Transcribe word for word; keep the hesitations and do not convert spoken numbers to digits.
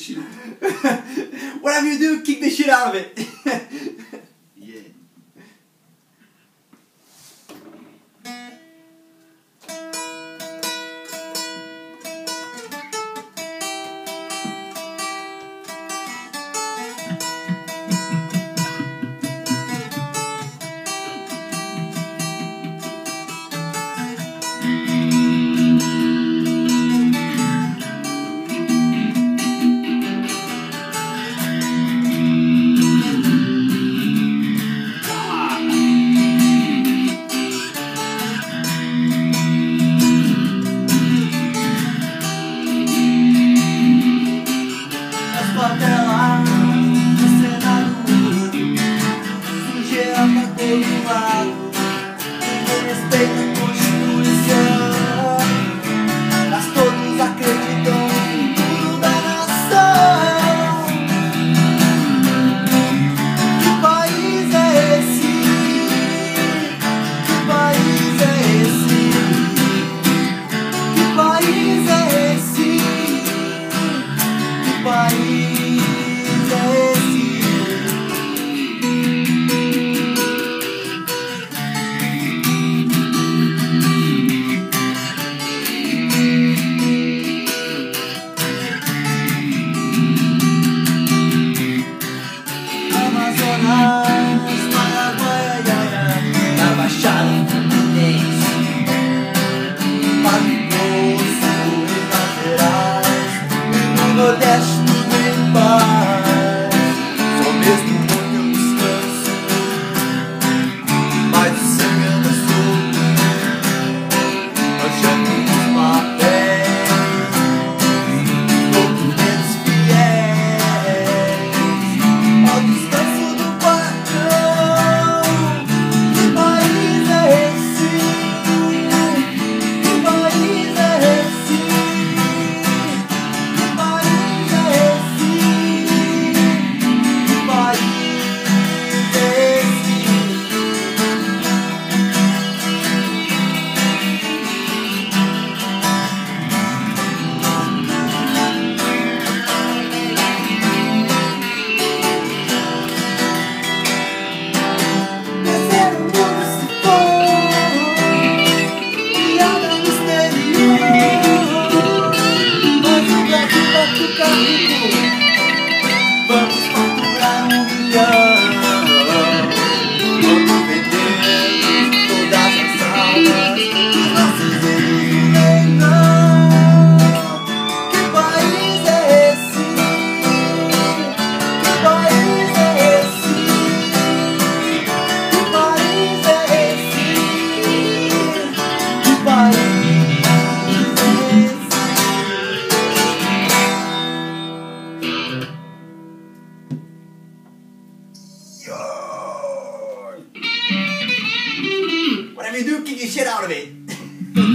shit. Whatever you do, kick the shit out of it. Yeah. Papelada, cenário mudo, sujeira pra todo lado, ninguém respeita a Constituição, mas todos acreditam no futuro da nação. Que país é esse? Que país é esse? Que país é esse? Que país? Nordeste tudo em paz, só mesmo onde eu descanso, mas o sangue anda solto, manchando os papéis, documentos fiéis ao descanso do patrão. Que país é esse? Que país é esse? Vamos faturar um milhão, vamos vender todas as almas dos nossos ex-leitão. Que país é esse? Que país é esse? Que país é esse? Que país é esse? Whatever you do, kick your shit out of it.